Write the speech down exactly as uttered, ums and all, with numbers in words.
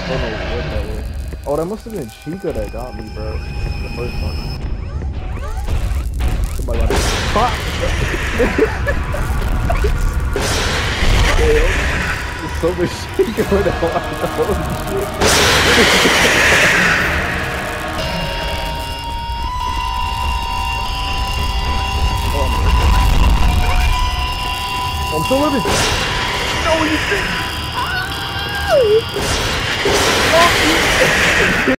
Oh no, what that was. Oh, that must have been Chica that got me, bro. The first one. Somebody got fuck. There's so much shit going on. Oh shit. I'm still living. No, you think?